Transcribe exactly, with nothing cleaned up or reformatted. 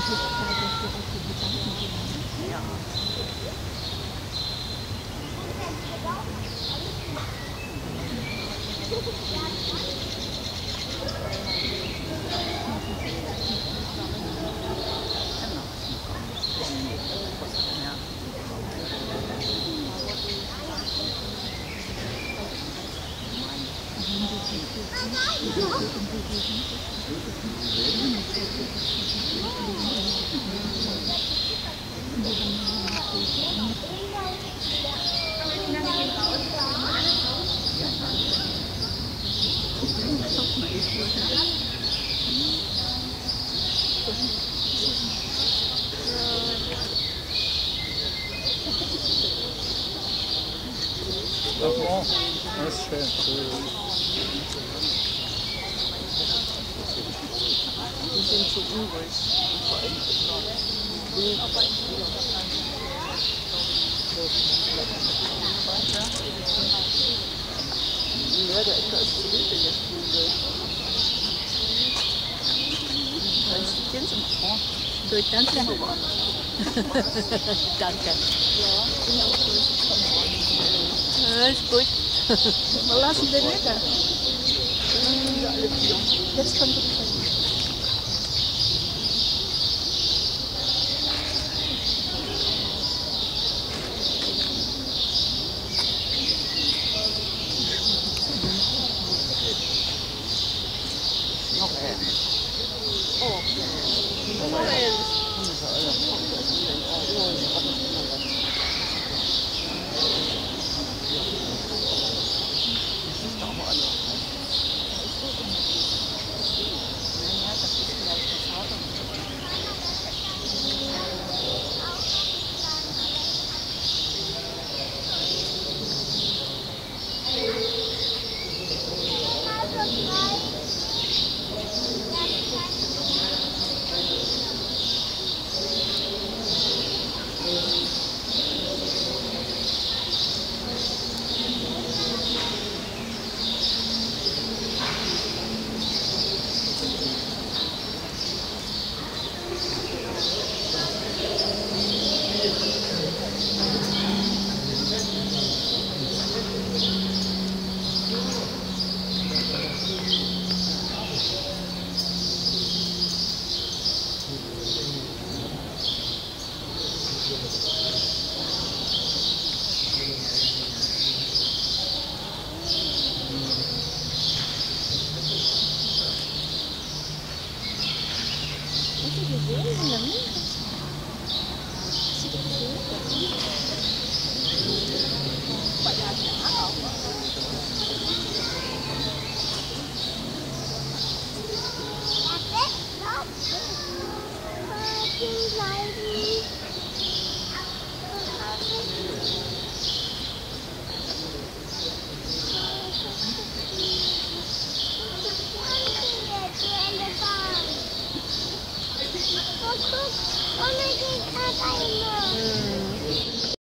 Ja. Ach bon, das ist schön. Die sind so unruhig. Ja, der Ecker ist zu wild, der spielen will. Ich kenne sie mal. Durch ganz lange Wochen. Danke. Ja, ist gut. Wir lassen den lecker. Jetzt kommt die Noch ein. Oh. Oh, my God.